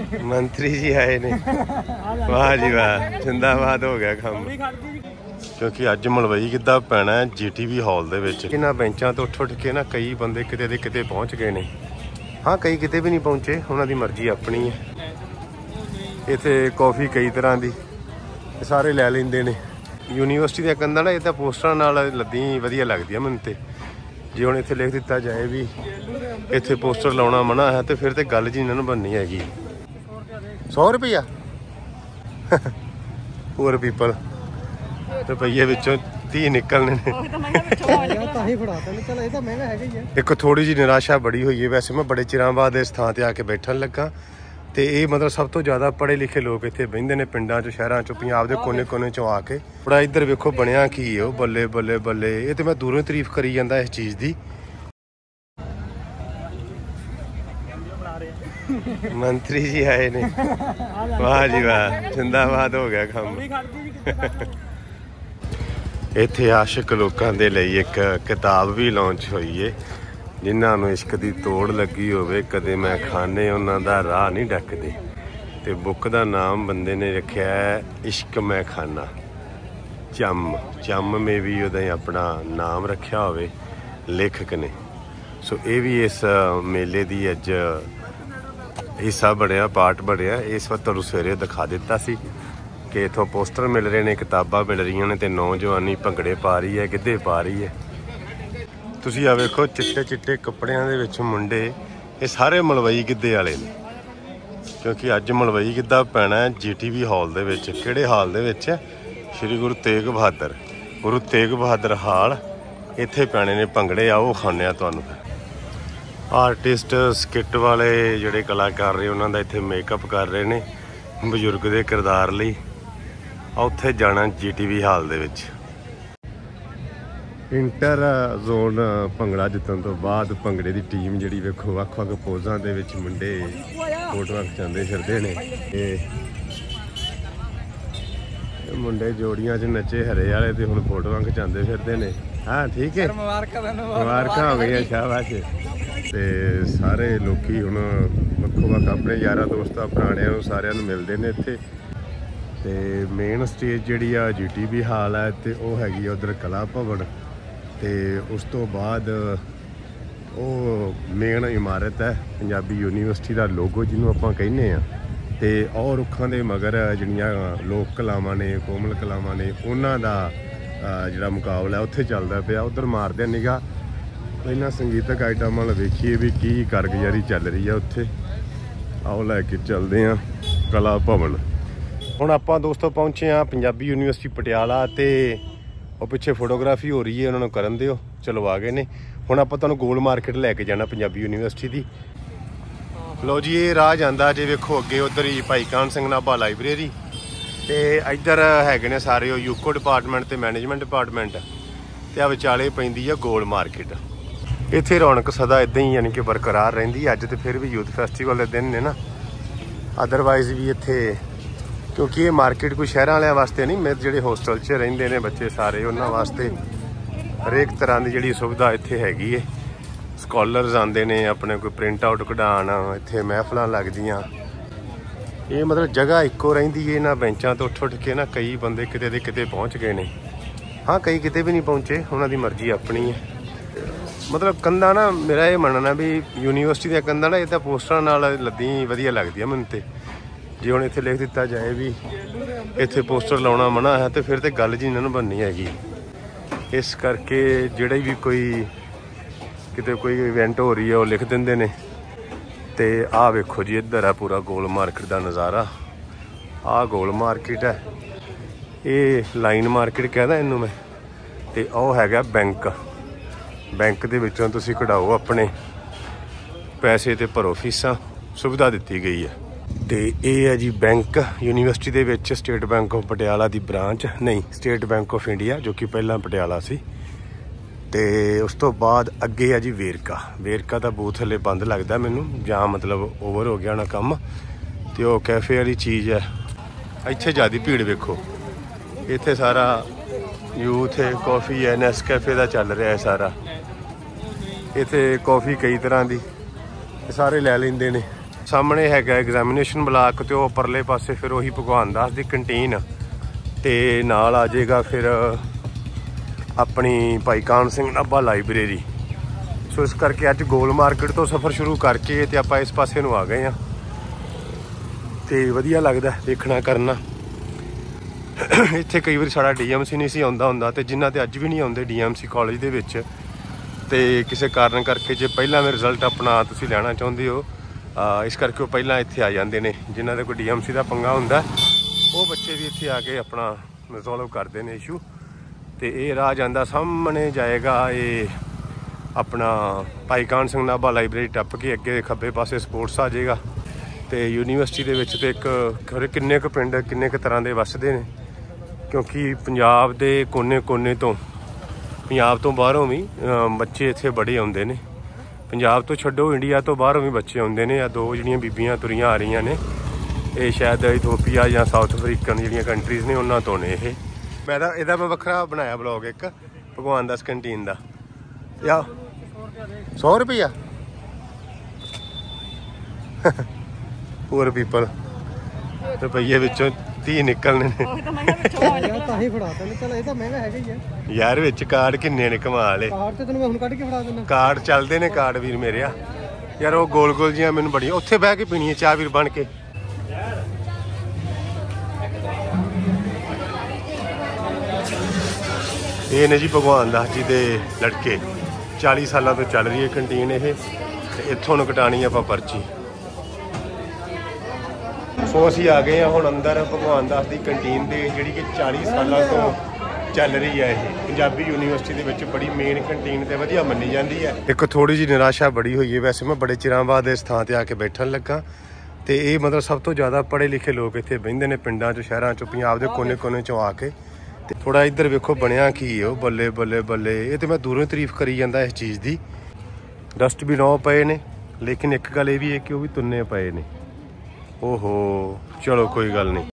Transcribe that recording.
मंत्री जी आए ने। वाह जी वाह, जिंदाबाद हो गया काम। क्योंकि अज मलवई गिद्धा पैना है GTV हॉल दे विच। इन्हां बेंचां तो उठ के ना कई बंदे किते दे किते पहुँच गए ने। हाँ, कई किते भी नहीं पहुँचे, उन्हां दी मर्जी अपनी है। इत्थे कॉफ़ी कई तरह की सारे लै लैंदे ने। यूनीवर्सिटी दी कंधां ना इह तां पोस्टरां नाल लद्दी वधिया लगदी है मैनूं ते। जे हुण इत्थे लिख दिता जाए भी इत्थे पोस्टर लाउणा मना है तो फिर तो गल जी इन्हां नूं बननी हैगी। 100 रुपया पूअर पीपल रुपये विचों 30 निकलने ने। एक थोड़ी जी निराशा बड़ी हुई है। वैसे मैं बड़े चिरां बाद इस थां ते आके बैठन लगा तो ये मतलब सब तो ज़्यादा पढ़े लिखे लोग इत्थे बहिंदे ने पिंडां चों शहरां चों पंजाब दे कोने कोने चों आके। थोड़ा इधर वेखो बनया की है, बल्ले बल्ले बल्ले। ये तो मैं दूरों ही तारीफ करी जांदा इस चीज़ की। मंत्री जी आए ने। वाह जी वाह, जिंदाबाद हो गया काम। इत्थे आशिक लोगों के लिए एक किताब भी लॉन्च हुई है, जिन्हां नूं इश्क दी तोड़ लगी होवे कदे मैं खाने उन्हां दा राह नहीं डकदे। ते बुक दा नाम बंदे ने रखिया है इश्क मैं खाना। चम में भी उहदा अपना नाम रखिया होवे लेखक ने। सो ये भी इस मेले दी अज हिस्सा बनया, पार्ट बनया। इस वक्त तुहानूं सवेरे दिखा दिता सी कि इत्थों पोस्टर मिल रहे ने, किताबां मिल रही ने, ते नौजवानी भंगड़े पा रही है, गिद्धे पा रही है। तुसीं आ वेखो चिट्टे चिट्टे कपड़ियां दे विच मुंडे, ये सारे मलवई गिद्धे वाले ने। क्योंकि अज मलवई गिद्धा पैना है GTV हॉल दे विच। किहड़े हाल दे विच? श्री गुरु तेग बहादुर हाल। इत्थे पैने ने भंगड़े। आओ खाने तुहानूं। आर्टिस्ट स्किट वाले जिहड़े कलाकार ने उन्हां दा इत्थे मेकअप कर रहे ने बजुर्ग दे किरदार लई। उत्थे जाना GTV हाल दे विच। इंटर जोन भंगड़ा जितन तो बाद भंगड़े की टीम जी वेखो वख-वख पोजां दे विच मुंडे फोटोआं खिचांदे फिरदे ने। मुंडे जोड़ियां च नचे हरे वाले ते हुण फोटोआं खिचांदे फिरदे ने। हाँ ठीक है, मुबारकां हो गई, शाबाश। ते सारे लोकी हुण वक्खो-वक्ख अपने यारां दोस्तां पुराणियां नूं सारिआं नूं मिलदे ने इत्थे। ते मेन स्टेज जिहड़ी आ GTV हाल है ते ओह हैगी उधर कला भवन। ते उस तो बाद वो मेन इमारत है पंजाबी यूनीवर्सिटी का लोगो जिन्हों आपां कहने आ। ते और रुखां दे मगर जिहड़ियां लोक कलावां ने, कोमल कलावां ने, उन्हां दा जिहड़ा मुकाबला उत्थे चलदा पिया। उधर मारदे निगाह इन्हां संगीतक आइटमां वाल वेखीए भी की कारगुजारी चल रही है उत्थे। आओ लैके चलदे आ कला भवन। हुण आपां दोस्तों पहुंचे आ पंजाबी यूनीवर्सिटी पटियाला ते वो पिछे फोटोग्राफी हो रही है, उन्होंने करन दिओ। चलो आ गए ने। हुण आपां तुहानूं गोल मार्केट लैके जाना पंजाबी यूनीवर्सिटी दी। लो जी, ये राह जांदा जे वेखो अगे उधर ही भाई कान सिंह नाभा लाइब्रेरी ते इधर हैगे ने सारे यूको डिपार्टमेंट ते मैनेजमेंट डिपार्टमेंट ते आ विचाले पैंदी है गोल मार्केट। इत्थे रौनक सदा इदां ही यानी कि बरकरार रहिंदी। अज तो फिर भी यूथ फैसटीवल दे दिन ने ना, अदरवाइज भी इत्थे क्योंकि ये मार्केट कोई शहर वालों वास्ते नहीं, मेरे जोड़े होस्टल च रहिंदे ने बच्चे सारे उन्होंने वास्ते हरेक तरह की जी सुविधा इत्थे हैगी है। स्कॉलरस आते ने अपने कोई प्रिंट आउट कढाण, इत्थे महफिलां लगदियां। ये मतलब जगह इक्को रहिंदी है। इन्हां बेंचां तो उठ के ना कई बंदे किते दे किते पहुँच गए ने। हाँ, कई किते भी नहीं पहुँचे, उन्हां दी मर्जी अपनी है। मतलब कंधा ना मेरा ये मनना भी यूनीवर्सिटी दी कंधा ना ये तां पोस्टरां नाल लद्दी वधिया लगदी है मैनूं ते। जे हुण इत्थे लिख दिता जाए भी इत्थे पोस्टर लाउणा मना है तो फिर तो गल जी इन्हां नूं बननी हैगी। इस करके जिहड़े भी कोई किते कोई इवेंट हो रही है वो लिख दिंदे ने। ते आ वेखो जी इधर है पूरा गोल मार्केट का नज़ारा। आ गोल मार्केट है, ये लाइन मार्केट कहदा इनू मैं। ते ओह हैगा बैंक। बैंक दे विचों तुसीं कढाओ अपने पैसे ते भरो फीसां, सुविधा दित्ती गई है। तो ये है जी बैंक यूनीवर्सिटी दे विच स्टेट बैंक ऑफ पटियाला की ब्रांच नहीं, स्टेट बैंक ऑफ इंडिया जो कि पहला पटियाला सी। तो उस तो बाद अगे है जी वेरका का बूथ हले बंद लगता मैनू, जां मतलब ओवर हो गया ना काम। तो वो कैफे वाली चीज़ है। इत्थे ज़्यादा भीड़ वेखो, इत्थे सारा यूथ है, कॉफ़ी है, नेस्कैफे का चल रहा है सारा। इत्थे कॉफ़ी कई तरह की सारे लै लैंदे ने। ਸਾਹਮਣੇ ਹੈਗਾ ਐਗਜ਼ਾਮੀਨੇਸ਼ਨ ਬਲਾਕ ਤੇ ਉਹ ਪਰਲੇ ਪਾਸੇ ਫਿਰ ਉਹੀ ਭਗਵਾਨ ਦਾਸ ਦੀ ਕੰਟੀਨ ਤੇ ਨਾਲ ਆ ਜਾਏਗਾ ਫਿਰ ਆਪਣੀ ਭਾਈ ਕਾਨ ਸਿੰਘ ਨਾਭਾ ਲਾਇਬ੍ਰੇਰੀ। ਸੋ ਇਸ ਕਰਕੇ ਅੱਜ ਗੋਲ ਮਾਰਕੀਟ ਤੋਂ ਸਫ਼ਰ ਸ਼ੁਰੂ ਕਰਕੇ ਤੇ ਆਪਾਂ ਇਸ ਪਾਸੇ ਨੂੰ ਆ ਗਏ ਆ ਤੇ ਵਧੀਆ ਲੱਗਦਾ ਦੇਖਣਾ ਕਰਨਾ। ਇੱਥੇ ਕਈ ਵਾਰੀ ਸਾਡਾ DMC ਨਹੀਂ ਸੀ ਆਉਂਦਾ ਹੁੰਦਾ ਤੇ ਜਿਨ੍ਹਾਂ ਤੇ ਅੱਜ ਵੀ ਨਹੀਂ ਆਉਂਦੇ DMC ਕਾਲਜ ਦੇ ਵਿੱਚ ਤੇ ਕਿਸੇ ਕਾਰਨ ਕਰਕੇ ਜੇ ਪਹਿਲਾਂ ਮੈਂ ਰਿਜ਼ਲਟ ਆਪਣਾ ਤੁਸੀਂ ਲੈਣਾ ਚਾਹੁੰਦੇ ਹੋ ਇਸ ਕਰਕੇ ਉਹ ਪਹਿਲਾਂ ਇੱਥੇ ਆ ਜਾਂਦੇ ਨੇ। ਜਿਨ੍ਹਾਂ ਦੇ ਕੋਈ DMC ਦਾ ਪੰਗਾ ਹੁੰਦਾ ਉਹ ਬੱਚੇ ਵੀ ਇੱਥੇ ਆ ਕੇ ਆਪਣਾ ਰਿਜ਼ੋਲਵ ਕਰਦੇ ਨੇ ਇਸ਼ੂ। ਤੇ ਇਹ ਰਾਹ ਜਾਂਦਾ ਸਾਹਮਣੇ ਜਾਏਗਾ ਇਹ ਆਪਣਾ ਭਾਈ ਕਾਨ ਸਿੰਘ ਨਾਭਾ ਲਾਇਬ੍ਰੇਰੀ ਟੱਪ ਕੇ ਅੱਗੇ ਖੱਬੇ ਪਾਸੇ ਸਪੋਰਟਸ ਆ ਜਾਏਗਾ। ਤੇ ਯੂਨੀਵਰਸਿਟੀ ਦੇ ਵਿੱਚ ਤੇ ਇੱਕ ਕਿੰਨੇ ਕੁ ਪਿੰਡ ਕਿੰਨੇ ਕੁ ਤਰ੍ਹਾਂ ਦੇ ਵੱਸਦੇ ਨੇ ਕਿਉਂਕਿ ਪੰਜਾਬ ਦੇ ਕੋਨੇ ਤੋਂ ਪੰਜਾਬ ਤੋਂ ਬਾਹਰੋਂ ਵੀ ਬੱਚੇ ਇੱਥੇ ਬੜੇ ਆਉਂਦੇ ਨੇ। ਪੰਜਾਬ ਤੋਂ ਛੱਡੋ ਇੰਡੀਆ ਤੋਂ ਬਾਹਰੋਂ ਵੀ ਬੱਚੇ ਆਉਂਦੇ ਨੇ। ਆ ਦੋ ਜਿਹੜੀਆਂ ਬੀਬੀਆਂ ਤੁਰੀਆਂ ਆ ਰਹੀਆਂ ਨੇ ਇਹ ਸ਼ਾਇਦ ਇਥੋਪੀਆ ਜਾਂ ਸਾਊਥ ਅਫਰੀਕਨ ਜਿਹੜੀਆਂ ਕੰਟਰੀਜ਼ ਨੇ ਉਹਨਾਂ ਤੋਂ ਨੇ ਇਹ। ਇਹਦਾ ਮੈਂ ਵੱਖਰਾ ਬਣਾਇਆ ਬਲੌਗ ਇੱਕ ਭਗਵਾਨ ਦਾਸ ਕੰਟੀਨ ਦਾ। ਯਾ 100 ਰੁਪਈਆ ਪੂਰ ਪੀਪਲ ਰੁਪਈਏ ਵਿੱਚੋਂ 30 ਨਿਕਲਣੇ ਨੇ ਯਾਰ। ਵਿੱਚ ਕਾਰਡ ਕਿੰਨੇ ਨੇ ਕਮਾਲ ਏ। ਕਾਰਡ ਚੱਲਦੇ ਨੇ ਕਾਰਡ ਵੀਰ ਮੇਰੇ ਆ ਯਾਰ। ਉਹ ਗੋਲ ਗੋਲ ਜੀਆਂ ਮੈਨੂੰ ਬੜੀਆਂ ਉੱਥੇ ਬਹਿ ਕੇ ਪੀਣੀ ਹੈ ਚਾਹ ਵੀਰ ਬਣ ਕੇ। ਇਹ ਨੇ ਜੀ ਭਗਵਾਨ ਦਾਸ ਜੀ ਦੇ ਲੜਕੇ 40 ਸਾਲਾਂ ਤੋਂ ਚੱਲ ਰਹੀ ਹੈ ਕੰਟੀਨ ਇਹ ਤੇ ਇੱਥੋਂ ਨੂੰ ਕਟਾਣੀ ਆਪਾਂ ਪਰਚੀ। ਸੋ ਅਸੀਂ ਆ ਗਏ ਹਾਂ ਹੁਣ ਅੰਦਰ ਭਗਵਾਨ ਦਾਸ ਦੀ ਕੰਟੀਨ ਦੇ ਜਿਹੜੀ ਕਿ 40 ਸਾਲਾਂ ਤੋਂ ਚੱਲ ਰਹੀ ਹੈ। ਇਹ ਪੰਜਾਬੀ ਯੂਨੀਵਰਸਿਟੀ ਦੇ ਵਿੱਚ ਬੜੀ ਮੇਨ ਕੰਟੀਨ ਤੇ ਵਧੀਆ ਮੰਨੀ ਜਾਂਦੀ ਹੈ। ਇੱਕ ਥੋੜੀ ਜਿਹੀ ਨਿਰਾਸ਼ਾ ਬੜੀ ਹੋਈ ਹੈ ਵੈਸੇ ਮੈਂ ਬੜੇ ਚਿਰਾਂ ਬਾਅਦ ਇਸ ਥਾਂ ਤੇ ਆ ਕੇ ਬੈਠਣ ਲੱਗਾ ਤੇ ਇਹ ਮਤਲਬ ਸਭ ਤੋਂ ਜ਼ਿਆਦਾ ਪੜ੍ਹੇ ਲਿਖੇ ਲੋਕ ਇੱਥੇ ਬਹਿੰਦੇ ਨੇ ਪਿੰਡਾਂ 'ਚ ਸ਼ਹਿਰਾਂ 'ਚ ਪੰਜਾਬ ਦੇ ਕੋਨੇ 'ਚੋਂ ਆ ਕੇ। ਤੇ ਥੋੜਾ ਇੱਧਰ ਵੇਖੋ ਬਣਿਆ ਕੀ ਹੈ ਉਹ ਬੱਲੇ ਬੱਲੇ ਬੱਲੇ। ਇਹ ਤੇ ਮੈਂ ਦੂਰੋਂ ਹੀ ਤਾਰੀਫ ਕਰੀ ਜਾਂਦਾ ਇਸ ਚੀਜ਼ ਦੀ। ਡਸਟਬਿਨ ਉਹ ਪਏ ਨੇ ਲੇਕਿਨ ਇੱਕ ਗੱਲ ਇਹ ਵੀ ਹੈ ਕਿ ਉਹ ਵੀ ਤੁੰਨੇ ਪਏ ਨੇ। ਓਹੋ ਚਲੋ ਕੋਈ ਗੱਲ ਨਹੀਂ।